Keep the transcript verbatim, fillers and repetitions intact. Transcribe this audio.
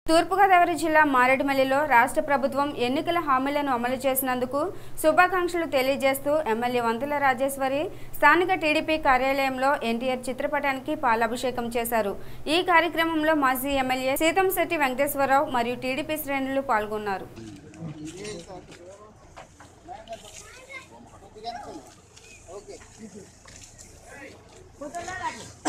తూర్పుగోదావరి జిల్లా మారేడుమల్లిలో రాష్ట్ర ప్రభుత్వం ఎన్నికల హామీలను అమలు చేసినందుకు శుభాకాంక్షలు తెలియజేస్తూ ఎమ్మెల్యే వంతుల రాజేశ్వరి స్థానిక టీడీపీ కార్యాలయంలో ఎన్టీఆర్ చిత్రపటానికి పాలాభిషేకం చేశారు. ఈ కార్యక్రమంలో మాజీ ఎమ్మెల్యే సీతంశెట్టి వెంకటేశ్వరరావు మరియు టీడీపీ శ్రేణులు పాల్గొన్నారు. ఓకే